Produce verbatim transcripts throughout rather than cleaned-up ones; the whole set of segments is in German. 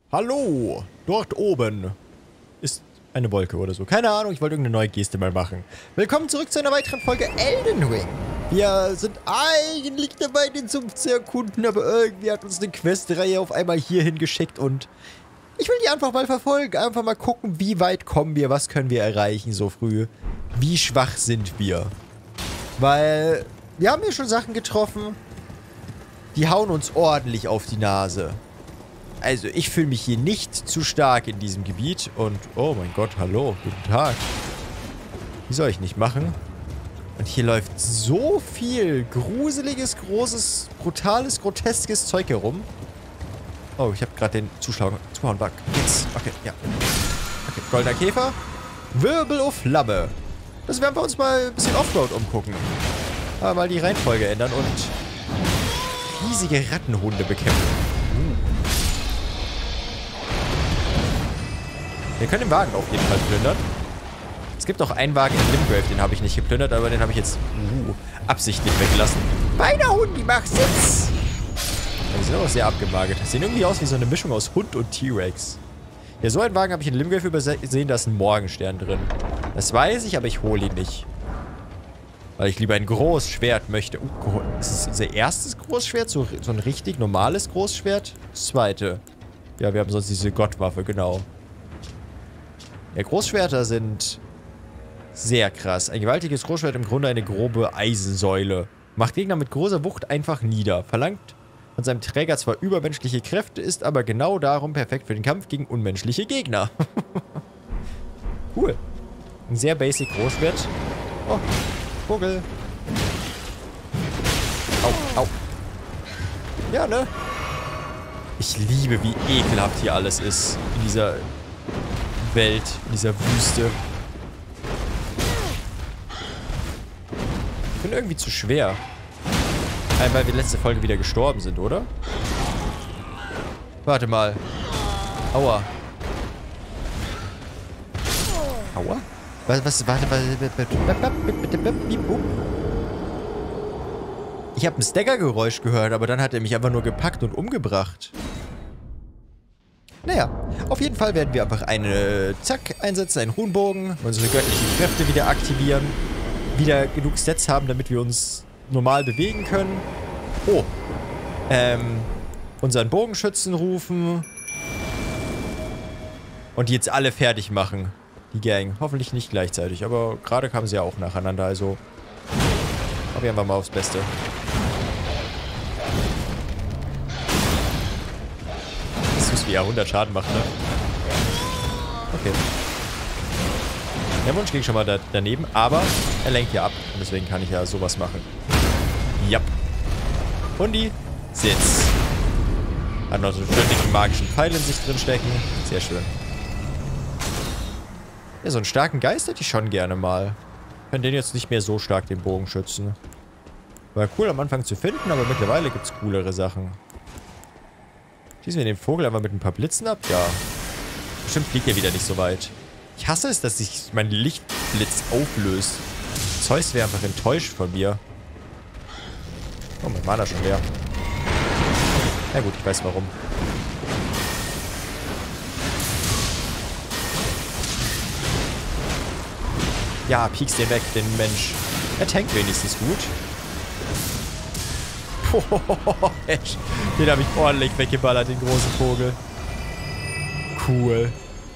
Hallo! Dort oben ist eine Wolke oder so. Keine Ahnung, ich wollte irgendeine neue Geste mal machen. Willkommen zurück zu einer weiteren Folge Elden Ring. Wir sind eigentlich dabei, den Sumpf zu erkunden, aber irgendwie hat uns eine Questreihe auf einmal hierhin geschickt und ich will die einfach mal verfolgen. Einfach mal gucken, wie weit kommen wir, was können wir erreichen so früh. Wie schwach sind wir? Weil wir haben hier schon Sachen getroffen, die hauen uns ordentlich auf die Nase. Also, ich fühle mich hier nicht zu stark in diesem Gebiet. Und, oh mein Gott, hallo, guten Tag. Wie soll ich nicht machen? Und hier läuft so viel gruseliges, großes, brutales, groteskes Zeug herum. Oh, ich habe gerade den Zuschauer, Zuhauenbug. Jetzt, okay, ja. Okay, goldener Käfer. Wirbel auf Flamme. Das werden wir uns mal ein bisschen Offroad umgucken. Aber mal die Reihenfolge ändern und riesige Rattenhunde bekämpfen. Wir können den Wagen auf jeden Fall plündern. Es gibt auch einen Wagen in Limgrave, den habe ich nicht geplündert, aber den habe ich jetzt uh, absichtlich weggelassen. Beide Hunde, mach Sitz! Die sind auch sehr abgemagert. Die sehen irgendwie aus wie so eine Mischung aus Hund und T-Rex. Ja, so einen Wagen habe ich in Limgrave übersehen, da ist ein Morgenstern drin. Das weiß ich, aber ich hole ihn nicht. Weil ich lieber ein Großschwert möchte. Uh, ist es unser erstes Großschwert? So, so ein richtig normales Großschwert? Das zweite. Ja, wir haben sonst diese Gottwaffe, genau. Ja, Großschwerter sind sehr krass. Ein gewaltiges Großschwert, im Grunde eine grobe Eisensäule. Macht Gegner mit großer Wucht einfach nieder. Verlangt von seinem Träger zwar übermenschliche Kräfte, ist aber genau darum perfekt für den Kampf gegen unmenschliche Gegner. Cool. Ein sehr basic Großschwert. Oh, Vogel. Au, au. Ja, ne? Ich liebe, wie ekelhaft hier alles ist. In dieser Welt, in dieser Wüste. Ich bin irgendwie zu schwer. Weil wir letzte Folge wieder gestorben sind, oder? Warte mal. Aua. Aua? Was, was, warte, warte. Ich habe ein Stagger-Geräusch gehört, aber dann hat er mich einfach nur gepackt und umgebracht. Naja, auf jeden Fall werden wir einfach eine Zack einsetzen, einen Huhnbogen, unsere göttlichen Kräfte wieder aktivieren, wieder genug Stats haben, damit wir uns normal bewegen können. Oh, ähm, unseren Bogenschützen rufen und die jetzt alle fertig machen, die Gang. Hoffentlich nicht gleichzeitig, aber gerade kamen sie ja auch nacheinander, also hoffe ich einfach mal aufs Beste. Wie er hundert Schaden macht, ne? Okay. Der Wunsch ging schon mal da daneben, aber er lenkt ja ab. Und deswegen kann ich ja sowas machen. Jap. Hundi, Sitz. Hat noch so einen schönen magischen Pfeil in sich drin stecken. Sehr schön. Ja, so einen starken Geist hätte ich schon gerne mal. Ich kann den jetzt nicht mehr so stark, den Bogen schützen. War cool am Anfang zu finden, aber mittlerweile gibt es coolere Sachen. Schießen wir den Vogel einfach mit ein paar Blitzen ab? Ja. Bestimmt fliegt er wieder nicht so weit. Ich hasse es, dass sich mein Lichtblitz auflöst. Zeus wäre einfach enttäuscht von mir. Oh, mein Mana schon leer. Na gut, ich weiß warum. Ja, piekst den weg, den Mensch. Er tankt wenigstens gut. Den habe ich ordentlich weggeballert, den großen Vogel. Cool.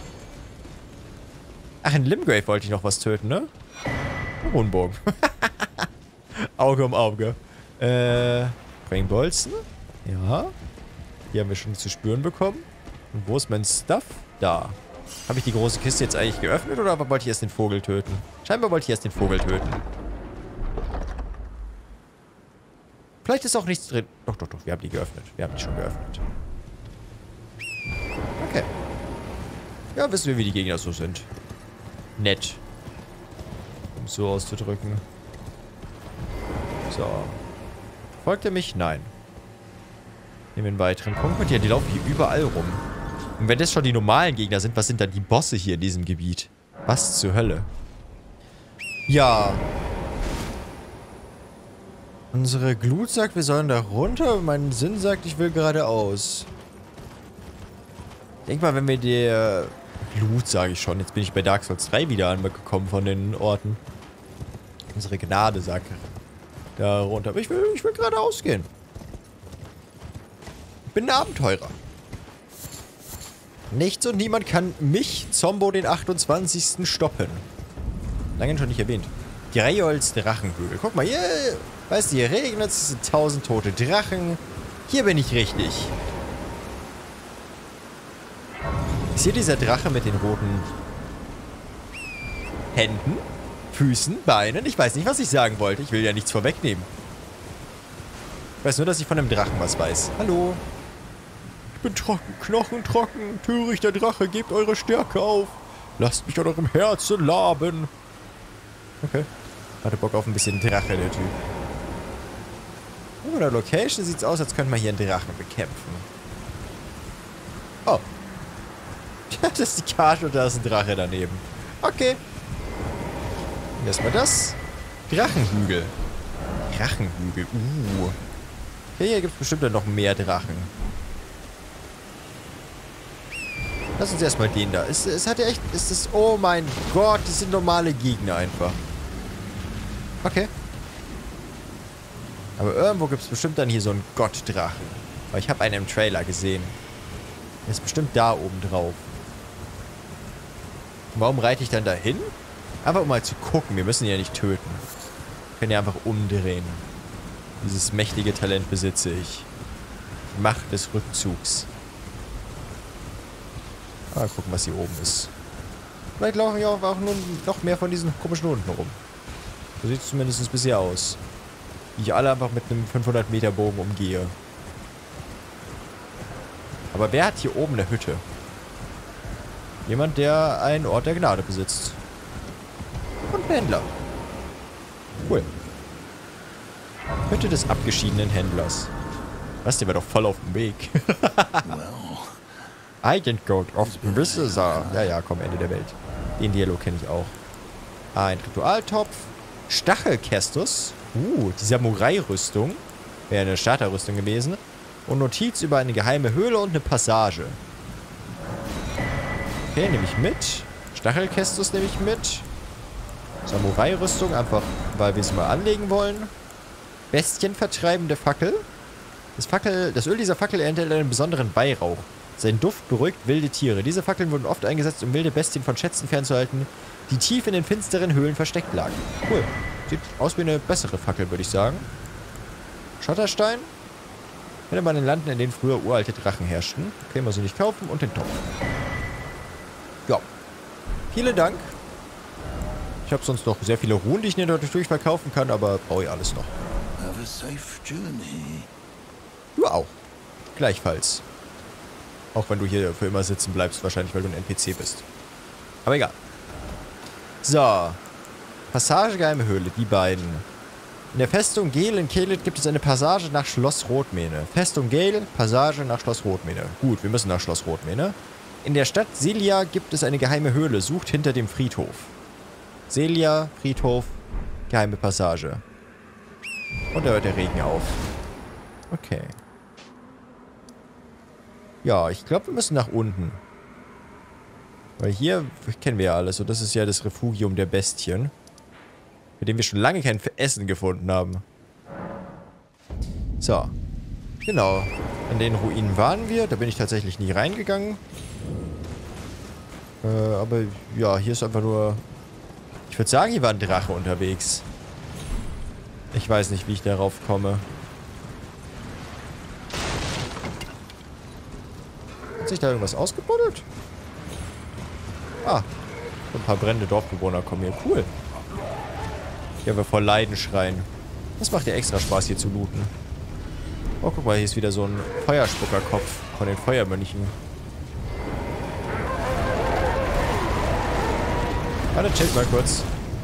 Ach, in Limgrave wollte ich noch was töten, ne? Hohenbogen. Auge um Auge. Äh, Bringbolzen. Ja. Die haben wir schon zu spüren bekommen. Und wo ist mein Stuff? Da. Habe ich die große Kiste jetzt eigentlich geöffnet oder wollte ich erst den Vogel töten? Scheinbar wollte ich erst den Vogel töten. Vielleicht ist auch nichts drin. Doch, doch, doch. Wir haben die geöffnet. Wir haben die schon geöffnet. Okay. Ja, wissen wir, wie die Gegner so sind. Nett. Um es so auszudrücken. So. Folgt er mich? Nein. Nehmen wir einen weiteren Punkt. Und ja, die laufen hier überall rum. Und wenn das schon die normalen Gegner sind, was sind dann die Bosse hier in diesem Gebiet? Was zur Hölle? Ja. Unsere Glut sagt, wir sollen da runter. Mein Sinn sagt, ich will geradeaus. Ich denke mal, wenn wir der Loot, sage ich schon. Jetzt bin ich bei Dark Souls drei wieder angekommen von den Orten. Unsere Gnade, sagt da runter. Aber ich will, ich will geradeaus gehen. Ich bin ein Abenteurer. Nichts und niemand kann mich, Zombo, den achtundzwanzigsten stoppen. Lange schon nicht erwähnt. Greyolds Drachenhöhle. Guck mal, hier, weißt du, hier regnet es, sind tausend tote Drachen. Hier bin ich richtig. Ist hier dieser Drache mit den roten Händen, Füßen, Beinen? Ich weiß nicht, was ich sagen wollte. Ich will ja nichts vorwegnehmen. Ich weiß nur, dass ich von einem Drachen was weiß. Hallo. Ich bin trocken, knochentrocken. Törichter Drache, gebt eure Stärke auf. Lasst mich an eurem Herzen laben. Okay. Hatte Bock auf ein bisschen Drache, der Typ. Oh, in der Location sieht es aus, als könnte man hier einen Drachen bekämpfen. Oh. Das ist die Karte und da ist ein Drache daneben. Okay. Und erstmal das. Drachenhügel. Drachenhügel. Uh. Okay, hier gibt es bestimmt dann noch mehr Drachen. Lass uns erstmal den da. Es, es hat ja echt... Ist das... Oh mein Gott, das sind normale Gegner einfach. Okay. Aber irgendwo gibt es bestimmt dann hier so einen Gottdrachen. Weil ich habe einen im Trailer gesehen. Der ist bestimmt da oben drauf. Und warum reite ich dann da hin? Einfach um mal zu gucken. Wir müssen ihn ja nicht töten. Wir können ja einfach umdrehen. Dieses mächtige Talent besitze ich. Die Macht des Rückzugs. Mal gucken, was hier oben ist. Vielleicht laufen ja auch nur noch mehr von diesen komischen Hunden rum. So sieht es zumindest bisher aus. Die ich alle einfach mit einem fünfhundert Meter Bogen umgehe. Aber wer hat hier oben eine Hütte? Jemand, der einen Ort der Gnade besitzt. Und ein Händler. Cool. Hütte des abgeschiedenen Händlers. Was, der war doch voll auf dem Weg. Agent Gold of Visitor. Ja, ja, komm, Ende der Welt. Den Dialog kenne ich auch. Ein Ritualtopf. Stachelkästus. Uh, die Samurai-Rüstung. Wäre eine Starterrüstung gewesen. Und Notiz über eine geheime Höhle und eine Passage. Okay, nehme ich mit. Stachelkästus nehme ich mit. Samurai-Rüstung, einfach weil wir es mal anlegen wollen. Bestienvertreibende Fackel. Das, Fackel. das Öl dieser Fackel enthält einen besonderen Weihrauch. Sein Duft beruhigt wilde Tiere. Diese Fackeln wurden oft eingesetzt, um wilde Bestien von Schätzen fernzuhalten, die tief in den finsteren Höhlen versteckt lagen. Cool. Sieht aus wie eine bessere Fackel, würde ich sagen. Schotterstein. Findet man in Landen, in denen früher uralte Drachen herrschten. Können wir sie nicht kaufen. Und den Topf. Ja. Vielen Dank. Ich habe sonst noch sehr viele Ruhen, die ich nicht dadurch verkaufen kann, aber brauche ich alles noch. Have a safe journey. Du auch. Gleichfalls. Auch wenn du hier für immer sitzen bleibst, wahrscheinlich, weil du ein N P C bist. Aber egal. So. Passage Geheime Höhle, die beiden. In der Festung Gel in Kelet gibt es eine Passage nach Schloss Rotmähne. Festung Gel, Passage nach Schloss Rotmähne. Gut, wir müssen nach Schloss Rotmähne. In der Stadt Selia gibt es eine geheime Höhle. Sucht hinter dem Friedhof. Selia, Friedhof, geheime Passage. Und da hört der Regen auf. Okay. Ja, ich glaube, wir müssen nach unten. Weil hier kennen wir ja alles. Und das ist ja das Refugium der Bestien. Mit dem wir schon lange kein Essen gefunden haben. So. Genau. An den Ruinen waren wir. Da bin ich tatsächlich nie reingegangen. Äh, aber ja, hier ist einfach nur... Ich würde sagen, hier war ein Drache unterwegs. Ich weiß nicht, wie ich darauf komme. Hat sich da irgendwas ausgebuddelt? Ah. Ein paar brennende Dorfbewohner kommen hier. Cool. Hier haben wir vor Leiden schreien. Das macht ja extra Spaß, hier zu looten. Oh, guck mal, hier ist wieder so ein Feuerspuckerkopf von den Feuermönchen. Warte, chillt mal kurz.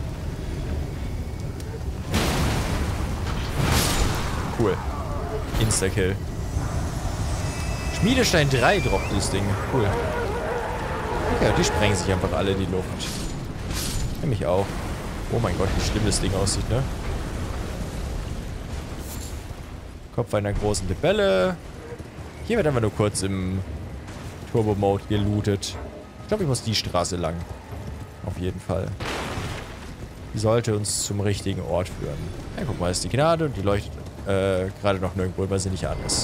Cool. Insta-Kill. Schmiedestein drei droppt dieses Ding. Cool. Ja, die sprengen sich einfach alle in die Luft. Nämlich auch. Oh mein Gott, wie schlimm das Ding aussieht, ne? Kopf einer großen Libelle. Hier wird einfach nur kurz im Turbo-Mode gelootet. Ich glaube, ich muss die Straße lang. Auf jeden Fall. Die sollte uns zum richtigen Ort führen. Ja, guck mal, ist die Gnade und die leuchtet äh, gerade noch nirgendwo, weil sie nicht an ist.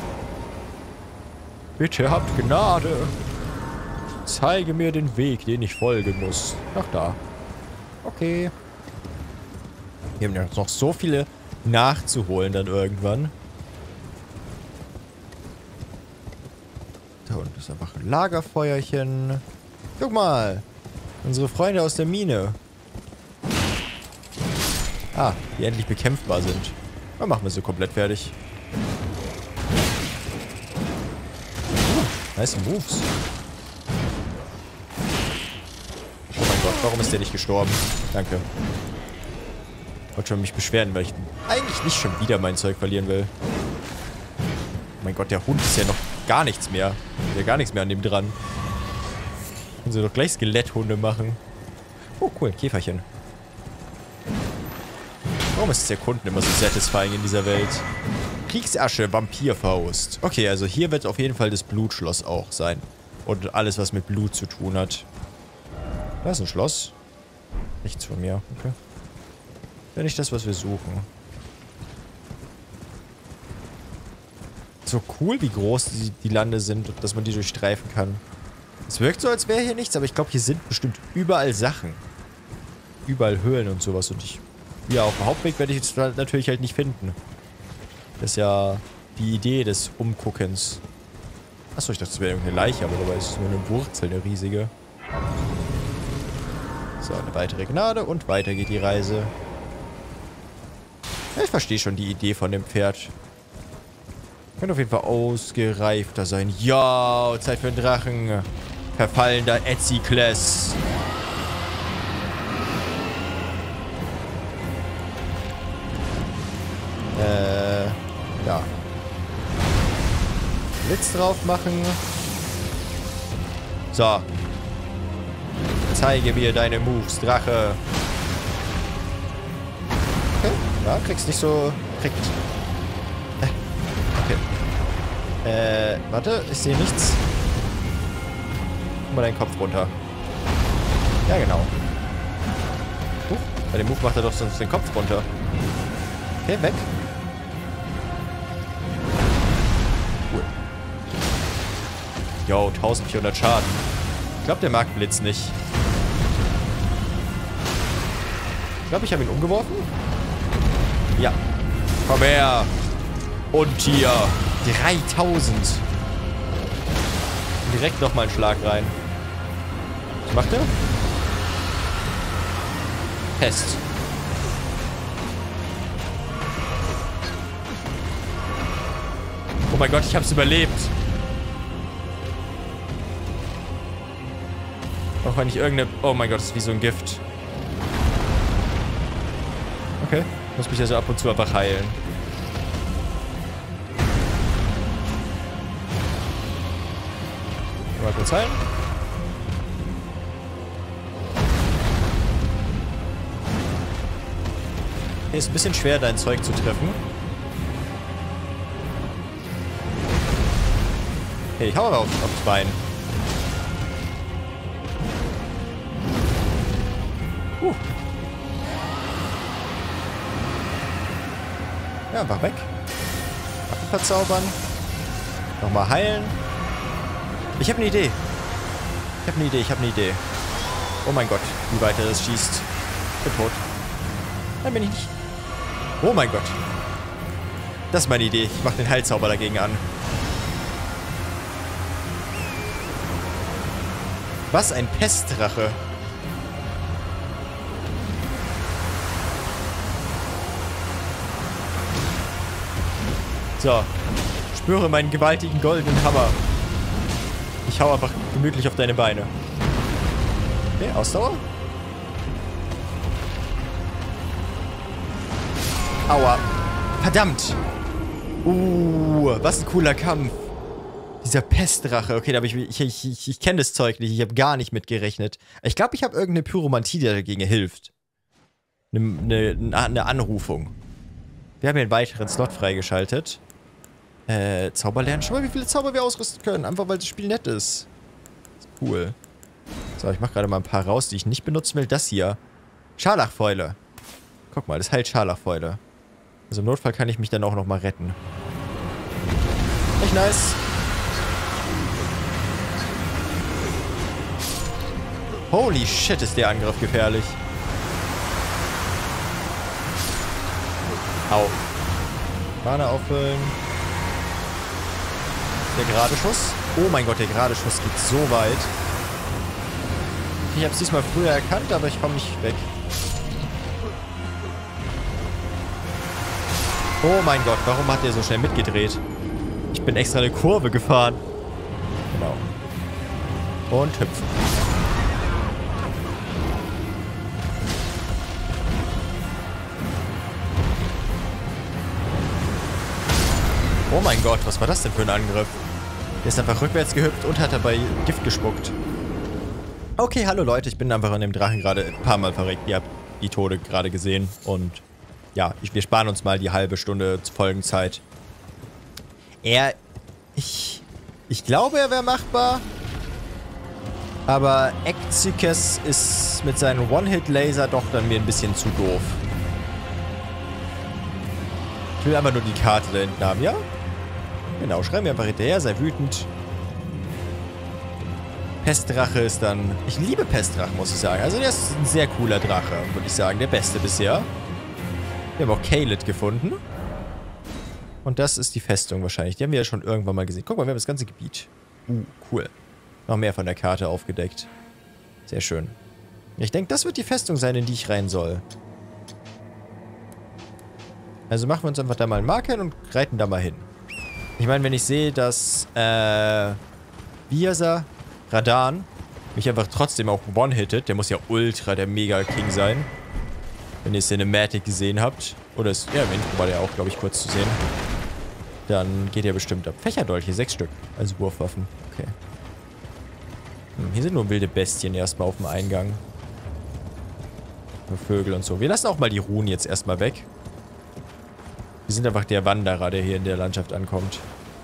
Bitte habt Gnade. Zeige mir den Weg, den ich folgen muss. Ach, da. Okay. Wir haben ja noch so viele nachzuholen dann irgendwann. Da unten ist einfach ein Lagerfeuerchen. Guck mal. Unsere Freunde aus der Mine. Ah, die endlich bekämpfbar sind. Dann machen wir sie komplett fertig. Uh, nice Moves. Oh mein Gott, warum ist der nicht gestorben? Danke. Ich wollte schon mich beschweren, weil ich eigentlich nicht schon wieder mein Zeug verlieren will. Oh mein Gott, der Hund ist ja noch gar nichts mehr. Ist ja gar nichts mehr an dem dran. Können sie doch gleich Skeletthunde machen. Oh, cool, Käferchen. Warum ist das Erkunden immer so satisfying in dieser Welt? Kriegsasche, Vampirfaust. Okay, also hier wird auf jeden Fall das Blutschloss auch sein. Und alles, was mit Blut zu tun hat. Da ist ein Schloss. Nichts von mir. Okay. Wäre nicht das, was wir suchen. So cool, wie groß die, die Lande sind, dass man die durchstreifen kann. Es wirkt so, als wäre hier nichts, aber ich glaube, hier sind bestimmt überall Sachen. Überall Höhlen und sowas. Und ich... Ja, auf dem Hauptweg werde ich jetzt natürlich halt nicht finden. Das ist ja die Idee des Umguckens. Achso, ich dachte, das wäre irgendeine Leiche, aber dabei ist es nur eine Wurzel, eine riesige. So, eine weitere Gnade und weiter geht die Reise. Ja, ich verstehe schon die Idee von dem Pferd. Könnte auf jeden Fall ausgereifter sein. Ja, Zeit für einen Drachen. Verfallender Ezekles. Äh, ja. Blitz drauf machen. So. Zeige mir deine Moves, Drache. Okay. Ja, kriegst nicht so... Kriegt... Okay. Äh, warte. Ich sehe nichts. Guck mal deinen Kopf runter. Ja, genau. Huch, bei dem Move macht er doch sonst den Kopf runter. Okay, weg. Cool. Jo, eintausendvierhundert Schaden. Ich glaube, der mag Blitz nicht. Ich glaube, ich habe ihn umgeworfen. Ja. Komm her. Und hier. dreitausend. Direkt nochmal einen Schlag rein. Was macht er? Pest. Oh mein Gott, ich hab's überlebt. Auch wenn ich irgendeine... Oh mein Gott, das ist wie so ein Gift. Okay. Muss mich also ab und zu einfach heilen. Mal kurz heilen. Hier ist ein bisschen schwer, dein Zeug zu treffen. Hey, ich hau aber auf, aufs Bein. Uh. Ja, einfach weg. Waffen verzaubern. Nochmal heilen. Ich habe eine Idee. Ich habe eine Idee, ich habe eine Idee. Oh mein Gott, wie weit er das schießt. Ich bin tot. Nein, bin ich nicht. Oh mein Gott. Das ist meine Idee. Ich mache den Heilzauber dagegen an. Was ein Pestdrache. So. Spüre meinen gewaltigen goldenen Hammer. Ich hau einfach gemütlich auf deine Beine. Okay, Ausdauer. Aua. Verdammt. Uh, was ein cooler Kampf. Dieser Pestdrache. Okay, da habe ich, ich, ich, ich, ich kenne das Zeug nicht. Ich habe gar nicht mit gerechnet. Ich glaube, ich habe irgendeine Pyromantie, die dagegen hilft. Eine, eine, eine Anrufung. Wir haben hier einen weiteren Slot freigeschaltet. Äh, Zauber lernen. Schau mal, wie viele Zauber wir ausrüsten können. Einfach, weil das Spiel nett ist. Ist cool. So, ich mache gerade mal ein paar raus, die ich nicht benutzen will. Das hier. Scharlachfäule. Guck mal, das heilt Scharlachfäule. Also im Notfall kann ich mich dann auch nochmal retten. Echt nice. Holy shit, ist der Angriff gefährlich. Au. Mana auffüllen. Der gerade Schuss. Oh mein Gott, der gerade Schuss geht so weit. Ich habe es diesmal früher erkannt, aber ich komme nicht weg. Oh mein Gott, warum hat der so schnell mitgedreht? Ich bin extra eine Kurve gefahren. Genau. Und hüpfen. Oh mein Gott, was war das denn für ein Angriff? Der ist einfach rückwärts gehüpft und hat dabei Gift gespuckt. Okay, hallo Leute, ich bin einfach an dem Drachen gerade ein paar Mal verreckt. Ihr habt die Tode gerade gesehen. Und ja, ich, wir sparen uns mal die halbe Stunde Folgenzeit. Er... Ich... Ich glaube, er wäre machbar. Aber Ekzykes ist mit seinem One-Hit-Laser doch dann mir ein bisschen zu doof. Ich will einfach nur die Karte da hinten haben, ja? Genau, schreib mir einfach hinterher, sei wütend. Pestdrache ist dann... Ich liebe Pestdrachen, muss ich sagen. Also der ist ein sehr cooler Drache, würde ich sagen. Der beste bisher. Wir haben auch Caelid gefunden. Und das ist die Festung wahrscheinlich. Die haben wir ja schon irgendwann mal gesehen. Guck mal, wir haben das ganze Gebiet. Uh, cool. Noch mehr von der Karte aufgedeckt. Sehr schön. Ich denke, das wird die Festung sein, in die ich rein soll. Also machen wir uns einfach da mal einen Marker und reiten da mal hin. Ich meine, wenn ich sehe, dass, äh, wie heißt er? Radan mich einfach trotzdem auch one-hittet. Der muss ja ultra der Mega-King sein. Wenn ihr Cinematic gesehen habt. Oder ist, ja, im Intro war der auch, glaube ich, kurz zu sehen. Dann geht er bestimmt ab. Fächerdolche, sechs Stück. Als Wurfwaffen. Okay. Hm, hier sind nur wilde Bestien erstmal auf dem Eingang. Nur Vögel und so. Wir lassen auch mal die Runen jetzt erstmal weg. Wir sind einfach der Wanderer, der hier in der Landschaft ankommt.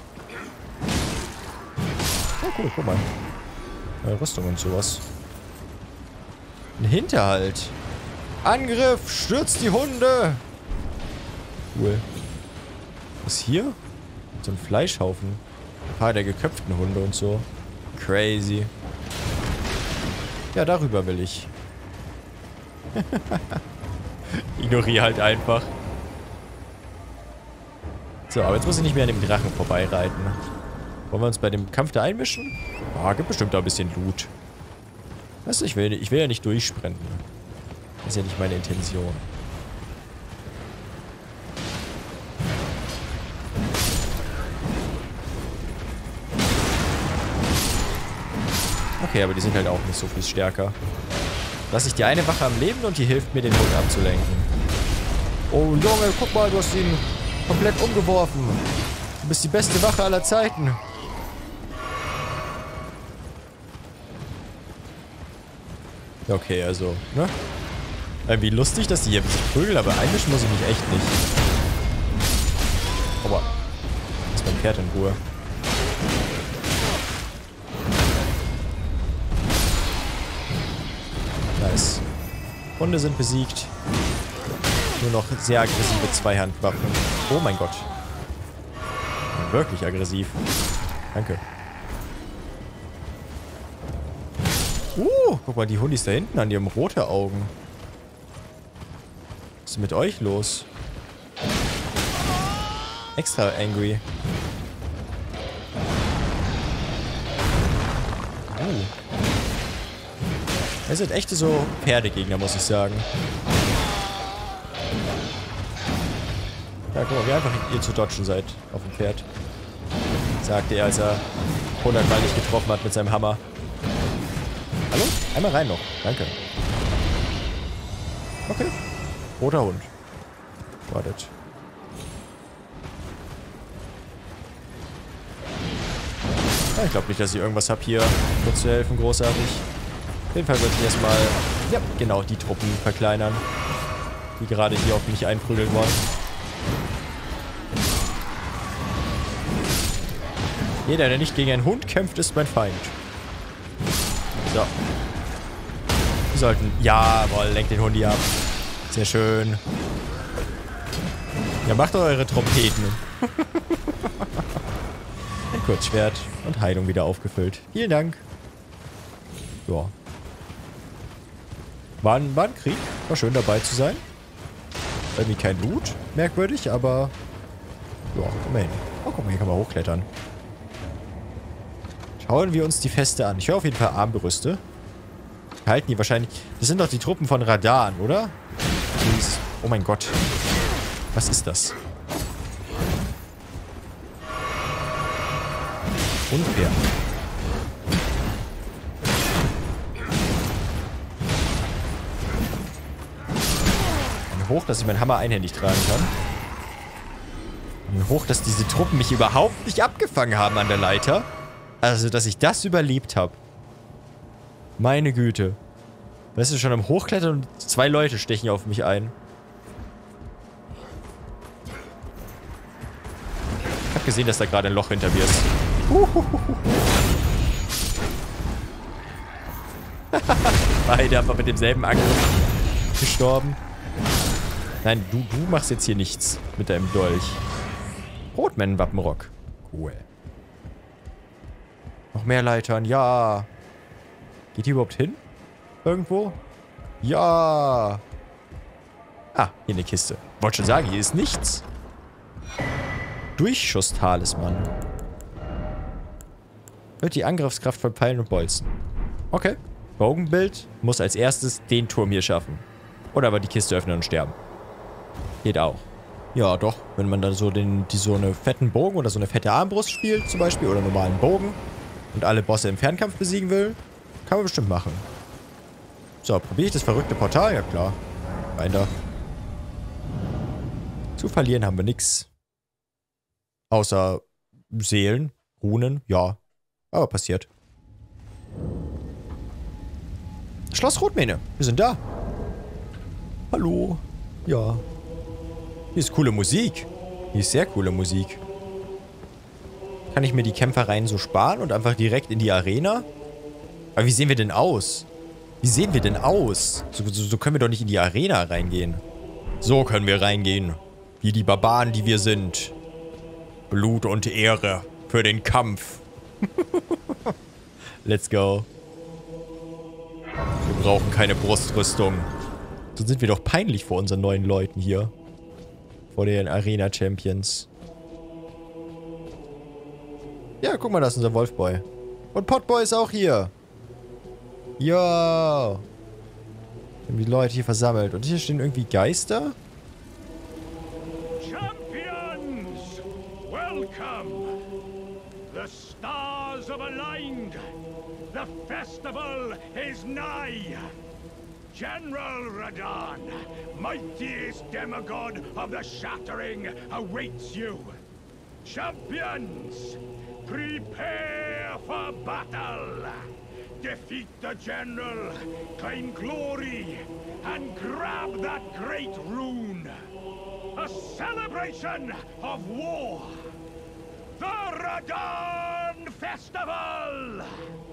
Oh, cool, guck mal. Äh, Rüstung und sowas. Ein Hinterhalt. Angriff! Stürzt die Hunde! Cool. Was ist hier? So ein Fleischhaufen. Ein paar der geköpften Hunde und so. Crazy. Ja, darüber will ich. Ignoriere halt einfach. So, aber jetzt muss ich nicht mehr an dem Drachen vorbeireiten. Wollen wir uns bei dem Kampf da einmischen? Ah, oh, gibt bestimmt da ein bisschen Loot. Weißt du, ich will, ich will ja nicht durchsprinten. Das ist ja nicht meine Intention. Okay, aber die sind halt auch nicht so viel stärker. Lass ich die eine Wache am Leben und die hilft mir, den Hund abzulenken. Oh, Junge, guck mal, du hast ihn komplett umgeworfen. Du bist die beste Wache aller Zeiten. Okay, also, ne? Irgendwie lustig, dass die hier ein bisschen prügeln, aber einmischen muss ich mich echt nicht. Aber, lass mein Pferd in Ruhe. Nice. Hunde sind besiegt. Nur noch sehr aggressive Zweihandwaffen. Oh mein Gott. Wirklich aggressiv. Danke. Uh, guck mal, die Hundis da hinten an, die haben rote Augen. Was ist mit euch los? Extra angry. Uh. Das sind echte so Pferdegegner, muss ich sagen. Ja, guck mal, wie einfach ihr zu dodgen seid auf dem Pferd. Sagte er, als er hundertmal nicht getroffen hat mit seinem Hammer. Hallo? Einmal rein noch. Danke. Okay. Roter Hund. Wartet. Ja, ich glaube nicht, dass ich irgendwas habe hier, mir zu helfen, großartig. Auf jeden Fall würde ich erstmal, ja, genau, die Truppen verkleinern, die gerade hier auf mich einprügeln wollen. Jeder, der nicht gegen einen Hund kämpft, ist mein Feind. So. Wir sollten... Jawohl, lenkt den Hundi ab. Sehr schön. Ja, macht doch eure Trompeten. Ein Kurzschwert und Heilung wieder aufgefüllt. Vielen Dank. Ja. War ein, war ein Krieg. War schön dabei zu sein. Irgendwie kein Loot. Merkwürdig, aber... Ja, immerhin. Oh, guck mal, hier kann man hochklettern. Schauen wir uns die Feste an. Ich höre auf jeden Fall Armbrüste. Halten die wahrscheinlich... Das sind doch die Truppen von Radahn, oder? Oh mein Gott. Was ist das? Unfair. Und hoch, dass ich meinen Hammer einhändig tragen kann. Und hoch, dass diese Truppen mich überhaupt nicht abgefangen haben an der Leiter. Also, dass ich das überlebt habe. Meine Güte. Weißt du, schon am Hochklettern und zwei Leute stechen auf mich ein. Ich habe gesehen, dass da gerade ein Loch hinter mir ist. Beide aber mit demselben Angriff gestorben. Nein, du, du machst jetzt hier nichts mit deinem Dolch. Rotman-Wappenrock. Cool. Noch mehr Leitern, ja. Geht die überhaupt hin? Irgendwo? Ja. Ah, hier eine Kiste. Wollte schon sagen, hier ist nichts. Durchschuss-Talisman. Wird die Angriffskraft von Pfeilen und Bolzen. Okay. Bogenbild muss als erstes den Turm hier schaffen. Oder aber die Kiste öffnen und sterben. Geht auch. Ja, doch. Wenn man dann so den, die so eine fetten Bogen oder so eine fette Armbrust spielt, zum Beispiel, oder einen normalen Bogen und alle Bosse im Fernkampf besiegen will, kann man bestimmt machen. So, probiere ich das verrückte Portal? Ja, klar. Rein da. Zu verlieren haben wir nichts. Außer Seelen, Runen, ja. Aber passiert. Schloss Rotmähne. Wir sind da. Hallo. Ja. Hier ist coole Musik. Hier ist sehr coole Musik. Kann ich mir die Kämpfereien so sparen und einfach direkt in die Arena? Aber wie sehen wir denn aus? Wie sehen wir denn aus? So, so, so können wir doch nicht in die Arena reingehen. So können wir reingehen. Wie die Barbaren, die wir sind. Blut und Ehre für den Kampf. Let's go. Wir brauchen keine Brustrüstung. So sind wir doch peinlich vor unseren neuen Leuten hier. Vor den Arena-Champions. Ja, guck mal, das ist unser Wolfboy. Und Potboy ist auch hier. Ja. Wir haben die Leute hier versammelt. Und hier stehen irgendwie Geister. Champions! Welcome! The stars have aligned. The festival is nigh. General Radahn, mightiest demigod of the Shattering, awaits you. Champions, prepare for battle. Defeat the General, claim glory, and grab that great rune. A celebration of war. The Radahn Festival!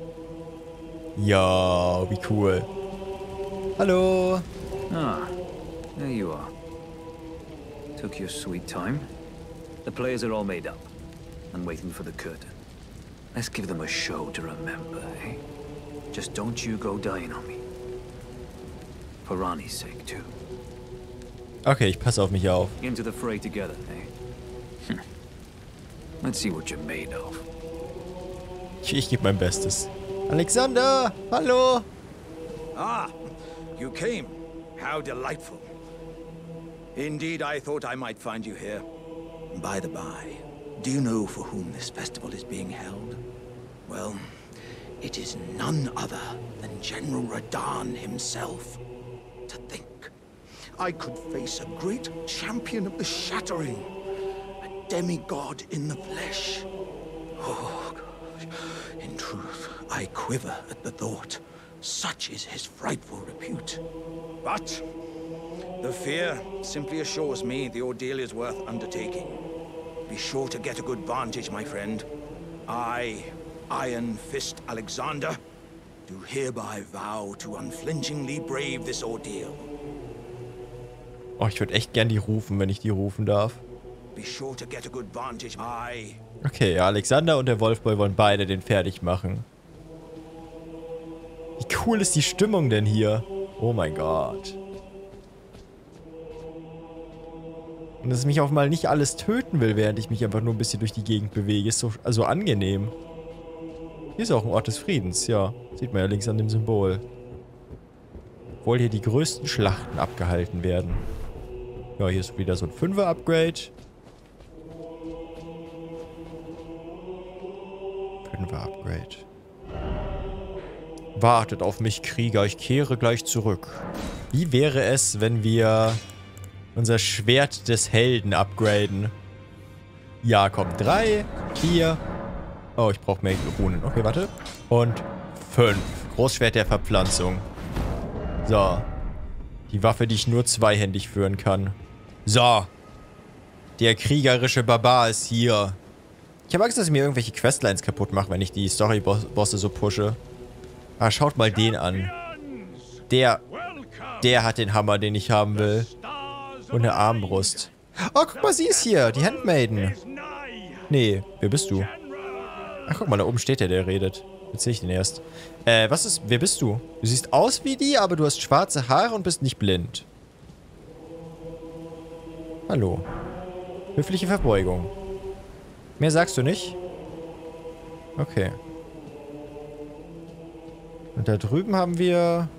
Ja, wie cool. Hallo. Ah, there you are. Took your sweet time. The players are all made up and waiting for the curtain. Let's give them a show to remember, eh? Just don't you go dying on me. For Rani's sake, too. Okay, ich passe auf mich auf. Into the fray together, eh? Hm. Let's see what you're made of. Ich, ich gebe mein Bestes. Alexander, hallo. Ah, you came. How delightful. Indeed, I thought I might find you here. By the by, do you know for whom this festival is being held? Well, it is none other than General Radahn himself. To think, I could face a great champion of the Shattering, a demigod in the flesh. Oh, gosh. In truth, I quiver at the thought. Such is his frightful repute. But the fear simply assures me the ordeal is worth undertaking. Be sure to get a good vantage, my friend. I, Iron Fist Alexander, do hereby vow to unflinchingly brave this ordeal. Oh, ich würde echt gern die rufen, wenn ich die rufen darf. Be sure to get a good vantage. I. Okay, ja, Alexander und der Wolfboy wollen beide den fertig machen. Wie cool ist die Stimmung denn hier? Oh mein Gott. Und dass es mich auch mal nicht alles töten will, während ich mich einfach nur ein bisschen durch die Gegend bewege. Ist so also angenehm. Hier ist auch ein Ort des Friedens, ja. Sieht man ja links an dem Symbol. Obwohl hier die größten Schlachten abgehalten werden. Ja, hier ist wieder so ein Fünfer-Upgrade. Fünfer-Upgrade. Wartet auf mich, Krieger. Ich kehre gleich zurück. Wie wäre es, wenn wir unser Schwert des Helden upgraden? Ja, komm. Drei, vier. Oh, ich brauche mehr Runen. Okay, warte. Und fünf. Großschwert der Verpflanzung. So. Die Waffe, die ich nur zweihändig führen kann. So. Der kriegerische Barbar ist hier. Ich habe Angst, dass ich mir irgendwelche Questlines kaputt mache, wenn ich die Story-Bosse so pushe. Ah, schaut mal den an. Der, der hat den Hammer, den ich haben will. Und eine Armbrust. Oh, guck mal, sie ist hier. Die Handmaiden. Nee, wer bist du? Ach, guck mal, da oben steht der, der redet. Jetzt sehe ich den erst. Äh, was ist, wer bist du? Du siehst aus wie die, aber du hast schwarze Haare und bist nicht blind. Hallo. Höfliche Verbeugung. Mehr sagst du nicht? Okay. Und da drüben haben wir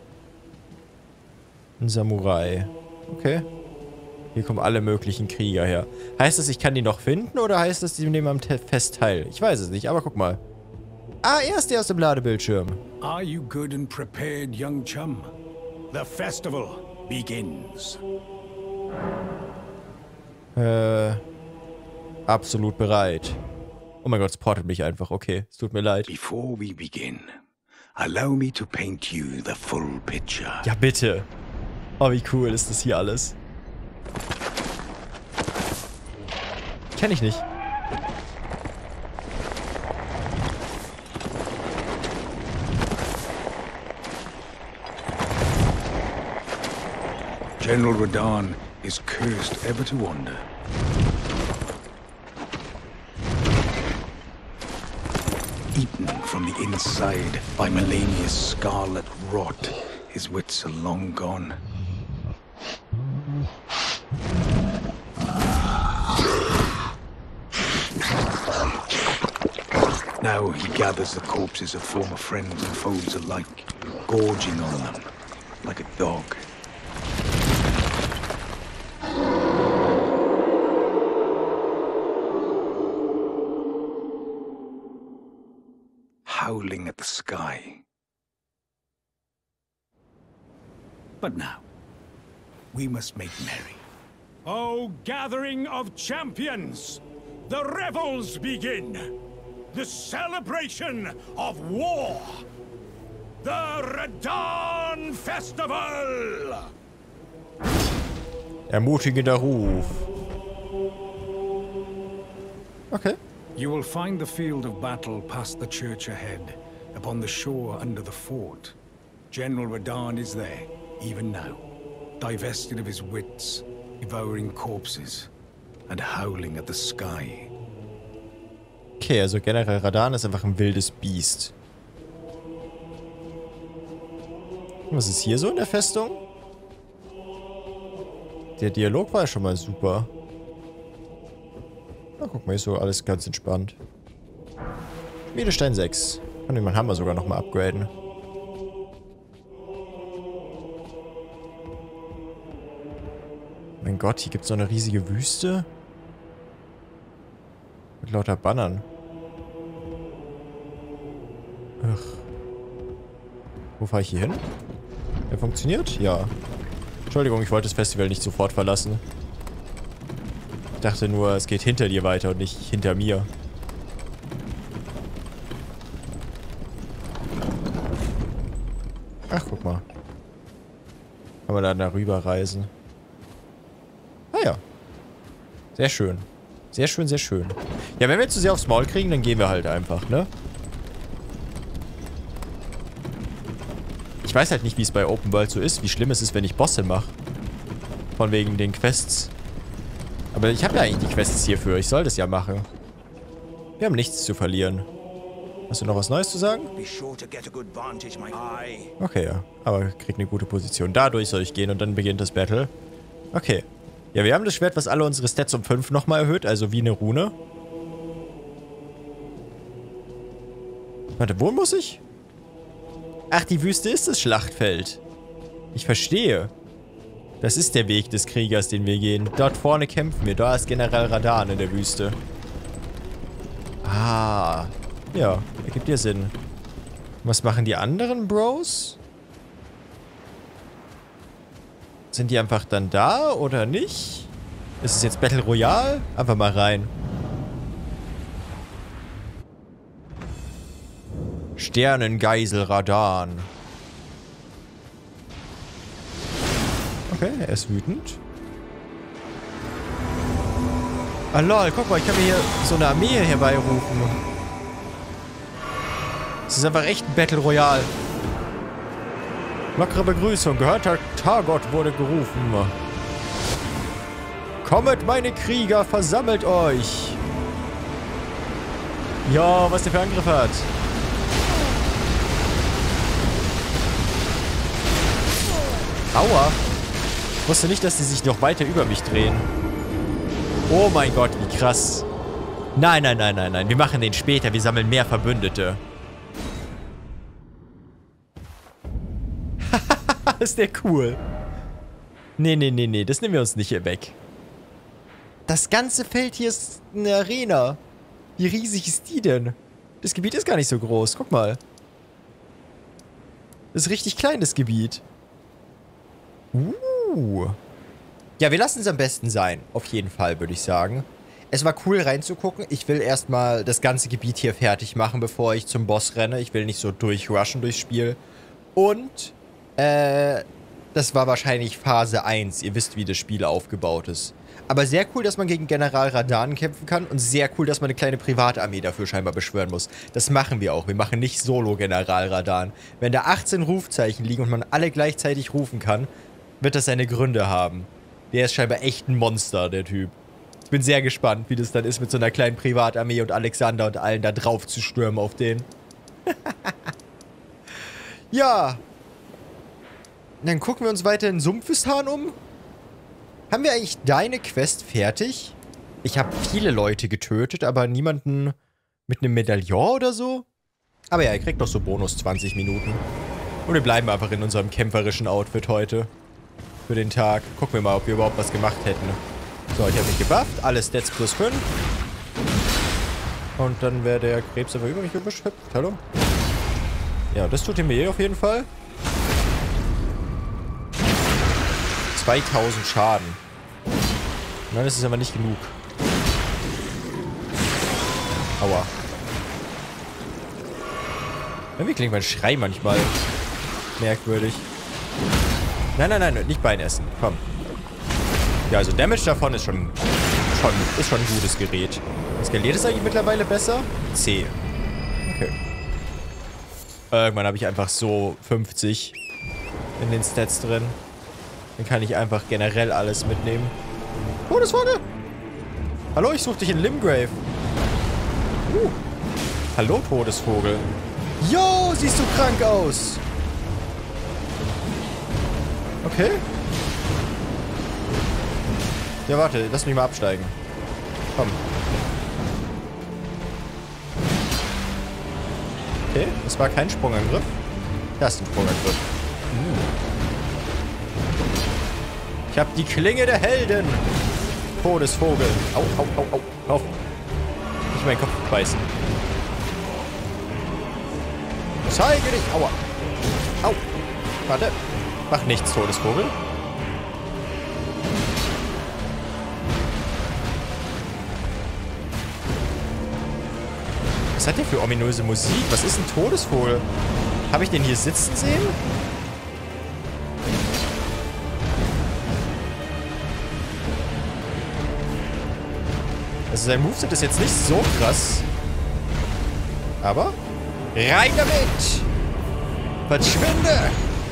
einen Samurai. Okay. Hier kommen alle möglichen Krieger her. Heißt das, ich kann die noch finden oder heißt das, die nehmen am Fest teil? Ich weiß es nicht, aber guck mal. Ah, er ist der aus dem Ladebildschirm. Are you good and prepared, young chum? The festival begins. Äh, absolut bereit. Oh mein Gott, es portet mich einfach. Okay, es tut mir leid. Before we begin, allow me to paint you the full picture. Ja, bitte. Oh, wie cool ist das hier alles. Kenn ich nicht. General Radahn is cursed ever to wander. Eaten from the inside by Melania's scarlet rot, his wits are long gone. Now he gathers the corpses of former friends and foes alike, gorging on them like a dog. Howling at the sky. But now, we must make merry. O gathering of champions, the revels begin. The celebration of war. The Radahn Festival. Ermutigender Ruf. Okay. You will find the field of battle past the church ahead, upon the shore under the fort. General Radahn is there, even now, divested of his wits, devouring corpses, and howling at the sky. Okay, also General Radahn ist einfach ein wildes Biest. Was ist hier so in der Festung? Der Dialog war ja schon mal super. Na, guck mal, ist so alles ganz entspannt. Schmiedestein sechs. Kann ich meinen Hammer sogar nochmal upgraden. Mein Gott, hier gibt es so eine riesige Wüste. Mit lauter Bannern. Ach. Wo fahre ich hier hin? Der funktioniert? Ja. Entschuldigung, ich wollte das Festival nicht sofort verlassen. Ich dachte nur, es geht hinter dir weiter und nicht hinter mir. Ach, guck mal. Kann man da darüber reisen. Ah ja. Sehr schön. Sehr schön, sehr schön. Ja, wenn wir zu sehr aufs Maul kriegen, dann gehen wir halt einfach, ne? Ich weiß halt nicht, wie es bei Open World so ist, wie schlimm es ist, wenn ich Bosse mache. Von wegen den Quests. Aber ich habe ja eigentlich die Quests hierfür. Ich soll das ja machen. Wir haben nichts zu verlieren. Hast du noch was Neues zu sagen? Okay, ja. Aber krieg eine gute Position. Dadurch soll ich gehen und dann beginnt das Battle. Okay. Ja, wir haben das Schwert, was alle unsere Stats um fünf nochmal erhöht. Also wie eine Rune. Warte, wo muss ich? Ach, die Wüste ist das Schlachtfeld. Ich verstehe. Das ist der Weg des Kriegers, den wir gehen. Dort vorne kämpfen wir. Da ist General Radahn in der Wüste. Ah. Ja, ergibt ja Sinn. Was machen die anderen Bros? Sind die einfach dann da oder nicht? Ist es jetzt Battle Royale? Einfach mal rein. Sternengeisel Radahn. Okay, er ist wütend. Ah lol, guck mal, ich kann mir hier so eine Armee herbeirufen. Es ist einfach echt ein Battle Royale. Lockere Begrüßung. Gehörter Targot wurde gerufen. Kommet, meine Krieger, versammelt euch. Ja, was der für Angriff hat. Aua. Ich wusste nicht, dass die sich noch weiter über mich drehen. Oh mein Gott, wie krass. Nein, nein, nein, nein, nein. Wir machen den später. Wir sammeln mehr Verbündete. Ist der cool. Nee, nee, nee, nee. Das nehmen wir uns nicht hier weg. Das ganze Feld hier ist eine Arena. Wie riesig ist die denn? Das Gebiet ist gar nicht so groß. Guck mal. Das ist richtig klein, das Gebiet. Uh. Ja, wir lassen es am besten sein. Auf jeden Fall, würde ich sagen. Es war cool reinzugucken. Ich will erstmal das ganze Gebiet hier fertig machen, bevor ich zum Boss renne. Ich will nicht so durchrushen durchs Spiel. Und, äh, das war wahrscheinlich Phase eins. Ihr wisst, wie das Spiel aufgebaut ist. Aber sehr cool, dass man gegen General Radahn kämpfen kann. Und sehr cool, dass man eine kleine Privatarmee dafür scheinbar beschwören muss. Das machen wir auch. Wir machen nicht solo General Radahn. Wenn da achtzehn Rufzeichen liegen und man alle gleichzeitig rufen kann, wird das seine Gründe haben. Der ist scheinbar echt ein Monster, der Typ. Ich bin sehr gespannt, wie das dann ist, mit so einer kleinen Privatarmee und Alexander und allen da drauf zu stürmen auf den. Ja. Dann gucken wir uns weiter in Sumpfistan um. Haben wir eigentlich deine Quest fertig? Ich habe viele Leute getötet, aber niemanden mit einem Medaillon oder so. Aber ja, ihr kriegt noch so Bonus zwanzig Minuten. Und wir bleiben einfach in unserem kämpferischen Outfit heute. Für den Tag. Gucken wir mal, ob wir überhaupt was gemacht hätten. So, ich habe mich gebufft. Alle Stats plus fünf. Und dann wäre der Krebs einfach über mich überschüttet. Hallo? Ja, das tut ihm weh auf jeden Fall. zweitausend Schaden. Nein, das ist aber nicht genug. Aua. Irgendwie klingt mein Schrei manchmal merkwürdig. Nein, nein, nein, nicht Bein essen. Komm. Ja, also Damage davon ist schon, schon, ist schon ein gutes Gerät. Skaliert es eigentlich mittlerweile besser? C. Okay. Irgendwann habe ich einfach so fünfzig in den Stats drin. Dann kann ich einfach generell alles mitnehmen. Todesvogel! Hallo, ich suche dich in Limgrave. Uh. Hallo, Todesvogel. Jo, siehst du krank aus. Okay. Ja, warte, lass mich mal absteigen. Komm. Okay, das war kein Sprungangriff. Das ist ein Sprungangriff. Ich habe die Klinge der Helden. Todesvogel. Au, au, au, au. Auf. Nicht meinen Kopf beißen. Zeige dich. Aua. Au. Warte. Mach nichts, Todesvogel. Was hat der für ominöse Musik? Was ist ein Todesvogel? Habe ich den hier sitzen sehen? Also sein Moveset ist jetzt nicht so krass. Aber rein damit! Verschwinde!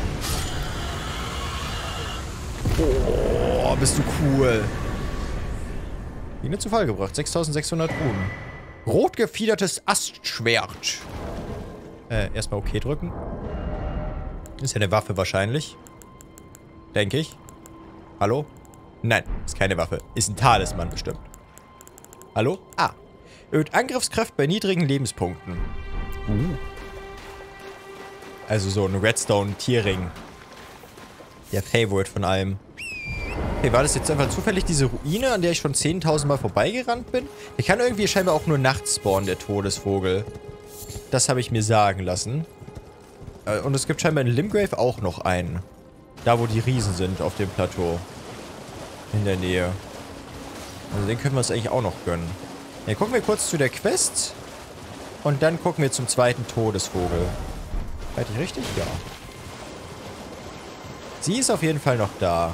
Oh, bist du cool. Ihn zu Fall gebracht. sechstausendsechshundert Runen. Rotgefiedertes Astschwert. Äh, erstmal OK drücken. Ist ja eine Waffe wahrscheinlich. Denke ich. Hallo? Nein, ist keine Waffe. Ist ein Talisman bestimmt. Hallo? Ah. Erhöht Angriffskraft bei niedrigen Lebenspunkten. Uh. Also so ein Redstone-Tierring. Der Favorite von allem. Okay, war das jetzt einfach zufällig diese Ruine, an der ich schon zehntausend Mal vorbeigerannt bin? Der kann irgendwie scheinbar auch nur nachts spawnen, der Todesvogel. Das habe ich mir sagen lassen. Und es gibt scheinbar in Limgrave auch noch einen. Da, wo die Riesen sind, auf dem Plateau. In der Nähe. Also den können wir uns eigentlich auch noch gönnen. Ja, gucken wir kurz zu der Quest. Und dann gucken wir zum zweiten Todesvogel. Seid ich richtig? Ja. Sie ist auf jeden Fall noch da.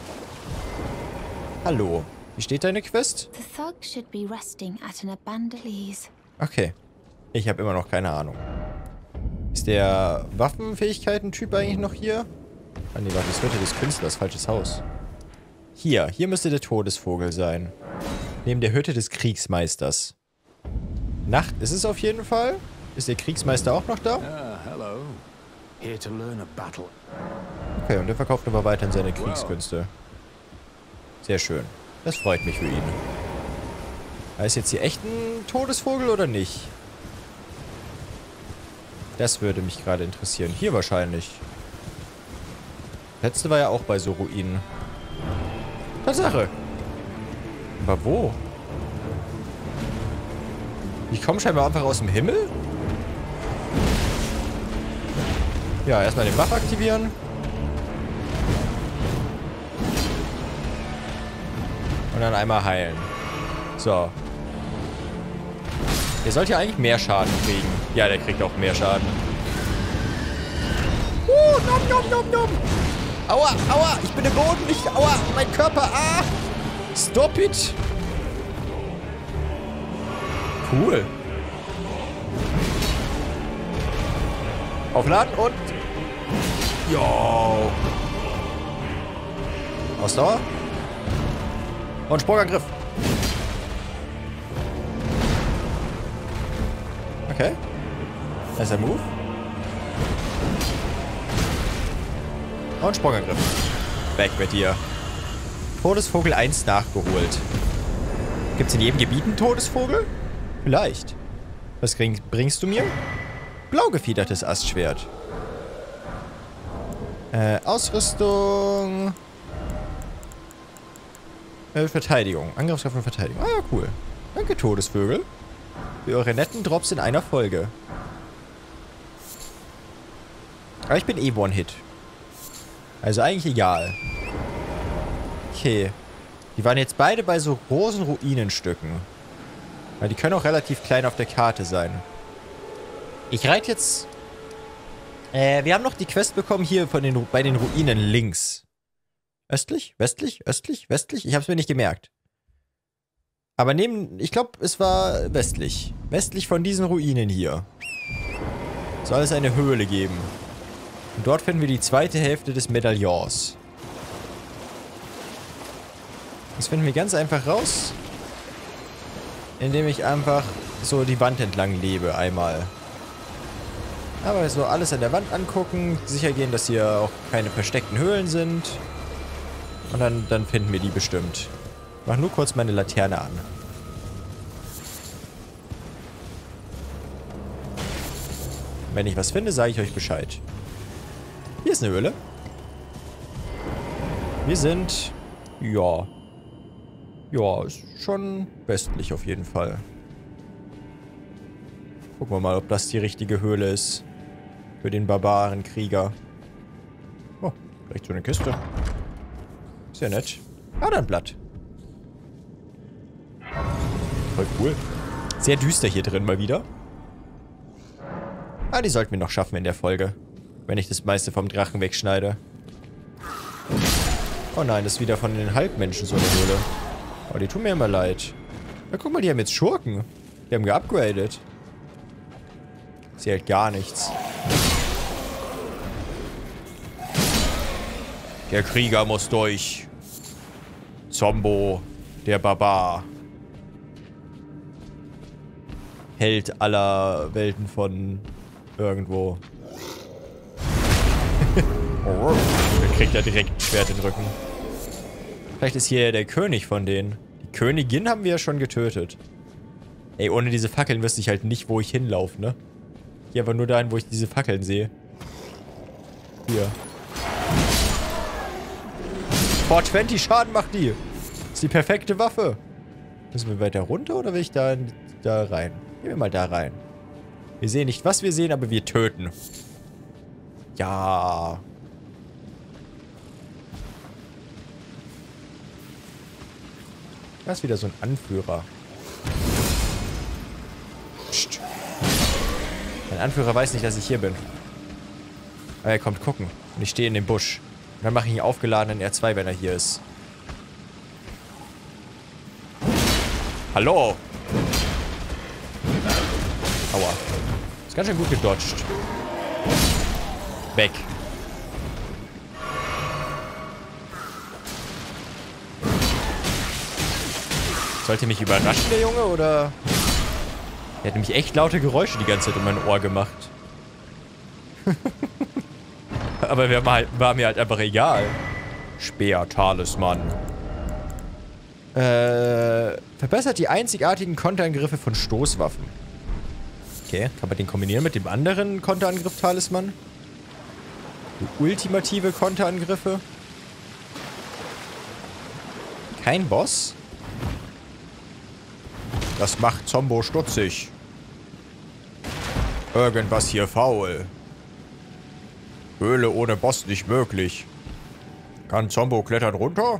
Hallo. Wie steht deine Quest? The thug should be resting at an abandoned ease. Okay. Ich habe immer noch keine Ahnung. Ist der Waffenfähigkeiten-Typ eigentlich noch hier? Ah nee, warte, das Hütte des Künstlers, falsches Haus. Hier, hier müsste der Todesvogel sein. Neben der Hütte des Kriegsmeisters. Nacht ist es auf jeden Fall. Ist der Kriegsmeister auch noch da? Ah, hello. Here to learn a battle. Okay, und der verkauft aber weiterhin seine Kriegskünste. Sehr schön. Das freut mich für ihn. Ist jetzt hier echt ein Todesvogel oder nicht? Das würde mich gerade interessieren. Hier wahrscheinlich. Letzte war ja auch bei so Ruinen. Tatsache. Aber wo? Die kommen scheinbar einfach aus dem Himmel? Ja, erstmal den Buff aktivieren. Und dann einmal heilen. So. Der sollte ja eigentlich mehr Schaden kriegen. Ja, der kriegt auch mehr Schaden. Uh, nom, nom, nom, nom. Aua, aua, ich bin im Boden, nicht, aua, mein Körper, ah. Stop it. Cool. Aufladen und... Jo. Ausdauer. Und Sprungangriff. Okay. Das ist der Move. Und Sprungangriff. Weg mit dir. Todesvogel eins nachgeholt. Gibt es in jedem Gebiet einen Todesvogel? Vielleicht. Was bringst du mir? Blau gefiedertes Astschwert. Äh, Ausrüstung. Äh, Verteidigung. Angriffskraft und Verteidigung. Ah ja, cool. Danke, Todesvögel. Für eure netten Drops in einer Folge. Aber ich bin eh One-Hit. Also eigentlich egal. Okay. Die waren jetzt beide bei so großen Ruinenstücken. Weil die können auch relativ klein auf der Karte sein. Ich reite jetzt... Äh, wir haben noch die Quest bekommen hier von den, bei den Ruinen links. Östlich? Westlich? Östlich? Westlich? Ich habe es mir nicht gemerkt. Aber neben... Ich glaube, es war westlich. Westlich von diesen Ruinen hier. Soll es eine Höhle geben. Und dort finden wir die zweite Hälfte des Medaillons. Das finden wir ganz einfach raus. Indem ich einfach so die Wand entlang lebe einmal. Aber so alles an der Wand angucken. Sicher gehen, dass hier auch keine versteckten Höhlen sind. Und dann, dann finden wir die bestimmt. Ich mach nur kurz meine Laterne an. Wenn ich was finde, sage ich euch Bescheid. Hier ist eine Höhle. Wir sind... Ja. Ja, ist schon westlich auf jeden Fall. Gucken wir mal, ob das die richtige Höhle ist. Für den Barbarenkrieger. Oh, vielleicht so eine Kiste. Sehr nett. Ah, da ein Blatt. Voll cool. Sehr düster hier drin mal wieder. Ah, die sollten wir noch schaffen in der Folge. Wenn ich das meiste vom Drachen wegschneide. Oh nein, das ist wieder von den Halbmenschen so eine Höhle. Oh, die tun mir immer leid. Na, guck mal, die haben jetzt Schurken. Die haben geupgradet. Sie halt gar nichts. Der Krieger muss durch. Zombo, der Barbar. Held aller Welten von irgendwo. Oh, dann kriegt er direkt ein Schwert in den Rücken. Vielleicht ist hier der König von denen. Die Königin haben wir ja schon getötet. Ey, ohne diese Fackeln wüsste ich halt nicht, wo ich hinlaufe, ne? Hier aber nur dahin, wo ich diese Fackeln sehe. Hier. vierhundertzwanzig Schaden macht die. Das ist die perfekte Waffe. Müssen wir weiter runter oder will ich da, da rein? Gehen wir mal da rein. Wir sehen nicht, was wir sehen, aber wir töten. Ja. Da ist wieder so ein Anführer. Psst. Mein Anführer weiß nicht, dass ich hier bin. Aber er kommt gucken. Und ich stehe in dem Busch. Und dann mache ich ihn aufgeladenen R zwei, wenn er hier ist. Hallo! Aua. Ist ganz schön gut gedodged. Weg. Sollte mich überraschen, der Junge, oder? Er hat nämlich echt laute Geräusche die ganze Zeit in mein Ohr gemacht. Aber wir mal, war mir halt einfach egal. Speer, Talisman. Äh, verbessert die einzigartigen Konterangriffe von Stoßwaffen. Okay, kann man den kombinieren mit dem anderen Konterangriff-Talisman? Die ultimative Konterangriffe. Kein Boss? Das macht Zombo stutzig. Irgendwas hier faul. Höhle ohne Boss nicht möglich. Kann Zombo klettern runter?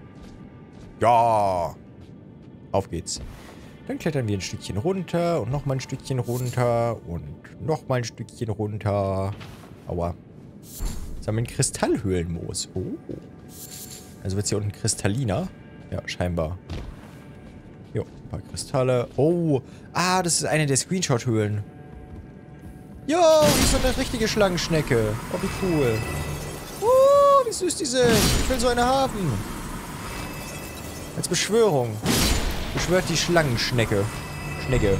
Ja. Auf geht's. Dann klettern wir ein Stückchen runter und nochmal ein Stückchen runter und nochmal ein Stückchen runter. Aua. Sammeln Kristallhöhlenmoos. Oh. Also wird es hier unten kristalliner. Ja, scheinbar. Jo, ein paar Kristalle. Oh. Ah, das ist eine der Screenshot-Höhlen. Jo, die ist doch eine richtige Schlangenschnecke. Oh, wie cool. Oh, wie süß die sind. Ich will so eine haben. Als Beschwörung. Beschwört die Schlangenschnecke. Schnecke.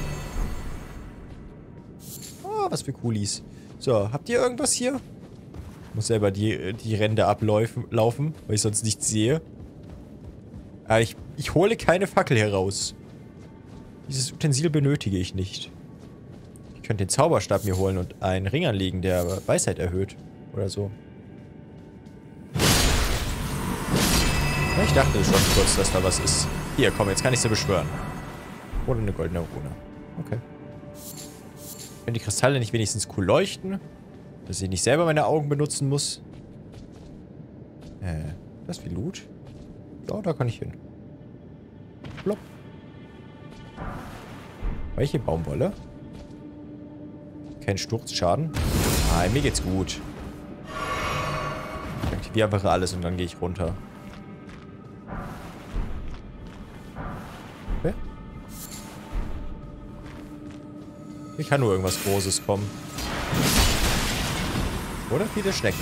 Oh, was für Coolies. So, habt ihr irgendwas hier? Ich muss selber die, die Ränder ablaufen, laufen, weil ich sonst nichts sehe. Aber ich, ich hole keine Fackel heraus. Dieses Utensil benötige ich nicht. Ich könnte den Zauberstab mir holen und einen Ring anlegen, der Weisheit erhöht. Oder so. Ich dachte schon kurz, dass da was ist. Hier, komm, jetzt kann ich sie beschwören. Oder eine goldene Rune. Okay. Wenn die Kristalle nicht wenigstens cool leuchten, dass ich nicht selber meine Augen benutzen muss. Äh, das ist viel Loot. Ja, da kann ich hin. Plopp. Welche Baumwolle? Kein Sturzschaden. Ah, mir geht's gut. Ich aktiviere einfach alles und dann gehe ich runter. Okay. Hier kann nur irgendwas Großes kommen. Oder viele Schnecken.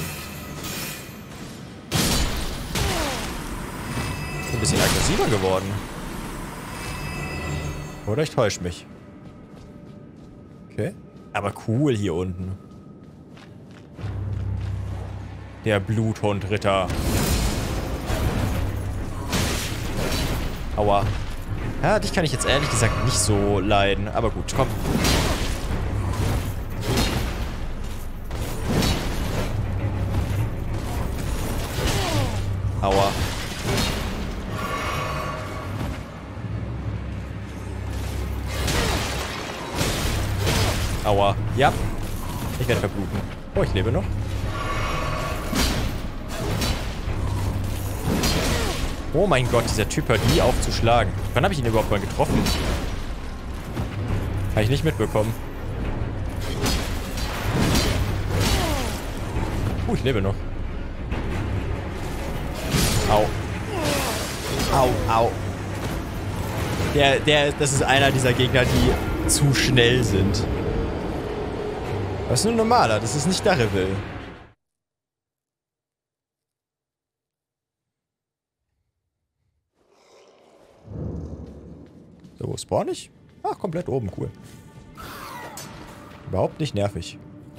Ich bin ein bisschen aggressiver geworden. Oder ich täusche mich. Okay. Aber cool hier unten. Der Bluthundritter. Aua. Ja, dich kann ich jetzt ehrlich gesagt nicht so leiden. Aber gut, komm. Aua. Aua. Ja. Ich werde verbluten. Oh, ich lebe noch. Oh mein Gott, dieser Typ hört nie auf zu schlagen. Wann habe ich ihn überhaupt mal getroffen? Habe ich nicht mitbekommen. Uh, ich lebe noch. Au. Au, au. Der, der, das ist einer dieser Gegner, die zu schnell sind. Das ist nur ein normaler, das ist nicht Darreville. So, wo spawn ich? Ach, komplett oben, cool. Überhaupt nicht nervig.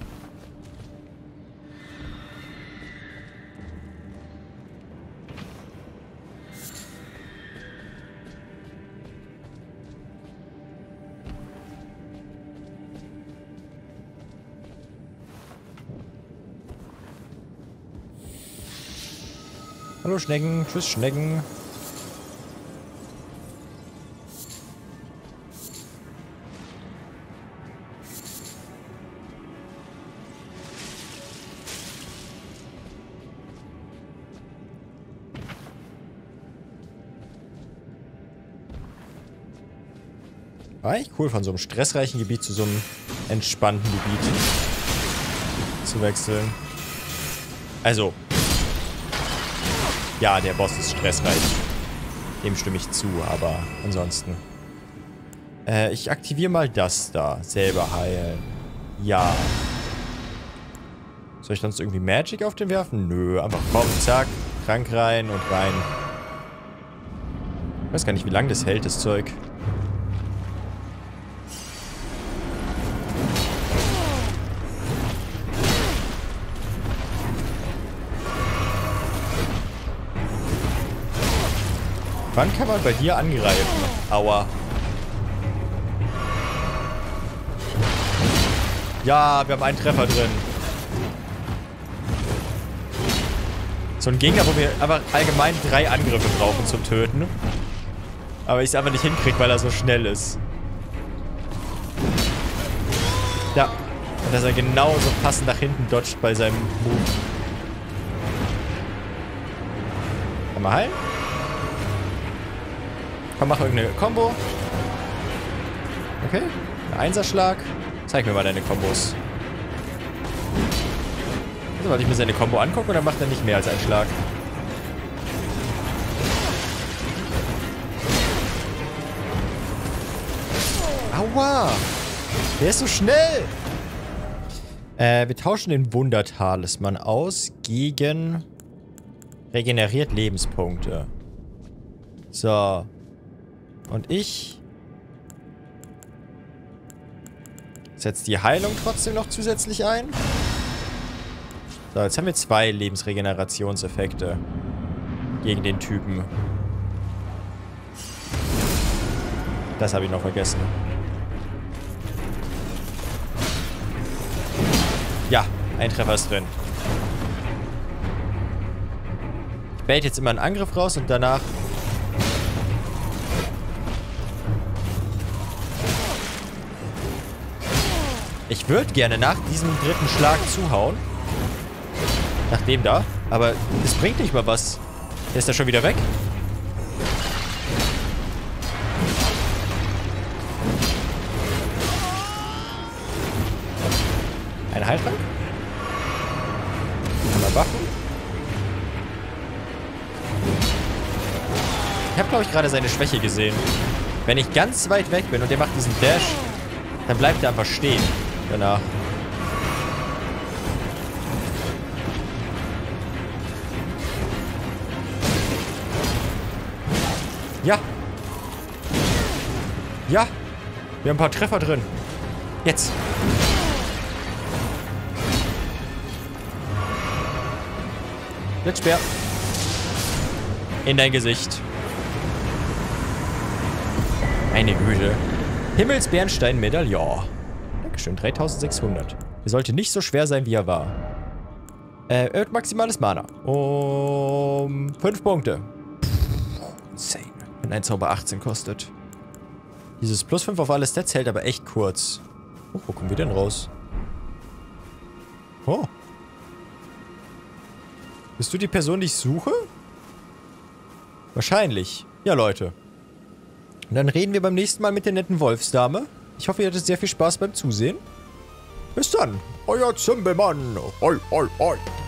Hallo Schnecken, tschüss Schnecken. War echt cool, von so einem stressreichen Gebiet zu so einem entspannten Gebiet zu wechseln. Also, ja, der Boss ist stressreich. Dem stimme ich zu, aber ansonsten. Äh, ich aktiviere mal das da. Selber heilen. Ja. Soll ich sonst irgendwie Magic auf den werfen? Nö, einfach komm, zack, krank rein und rein. Ich weiß gar nicht, wie lange das hält, das Zeug. Wann kann man bei dir angreifen? Aua. Ja, wir haben einen Treffer drin. So ein Gegner, wo wir aber allgemein drei Angriffe brauchen zum Töten. Aber ich es einfach nicht hinkriege, weil er so schnell ist. Ja. Und dass er genauso passend nach hinten dodgt bei seinem Move. Kann man heilen? Komm, mach irgendeine Combo. Okay. Ein Einserschlag. Zeig mir mal deine Kombos. Also, weil ich mir seine Combo angucke und dann macht er nicht mehr als einen Schlag. Aua! Der ist so schnell! Äh, wir tauschen den Wundertalisman aus gegen regeneriert Lebenspunkte. So. Und ich setze die Heilung trotzdem noch zusätzlich ein. So, jetzt haben wir zwei Lebensregenerationseffekte gegen den Typen. Das habe ich noch vergessen. Ja, ein Treffer ist drin. Ich bait jetzt immer einen Angriff raus und danach... Ich würde gerne nach diesem dritten Schlag zuhauen. Nach dem da. Aber es bringt nicht mal was. Der ist da schon wieder weg. Ein Heiltrank. Einmal Waffen. Ich habe, glaube ich, gerade seine Schwäche gesehen. Wenn ich ganz weit weg bin und der macht diesen Dash, dann bleibt er einfach stehen. Danach. Ja. Ja. Wir haben ein paar Treffer drin. Jetzt. Blitzspeer. In dein Gesicht. Meine Güte. Himmelsbernstein-Medaillon. Dankeschön, dreitausendsechshundert. Er sollte nicht so schwer sein, wie er war. Äh, erhöht maximales Mana. Um fünf Punkte. Pff, insane. Wenn ein Zauber achtzehn kostet. Dieses plus fünf auf alle Stats hält aber echt kurz. Oh, wo kommen wir denn raus? Oh. Bist du die Person, die ich suche? Wahrscheinlich. Ja, Leute. Und dann reden wir beim nächsten Mal mit der netten Wolfsdame. Ich hoffe, ihr hattet sehr viel Spaß beim Zusehen. Bis dann. Euer Zimbelmann. Hoi, hoi, hoi.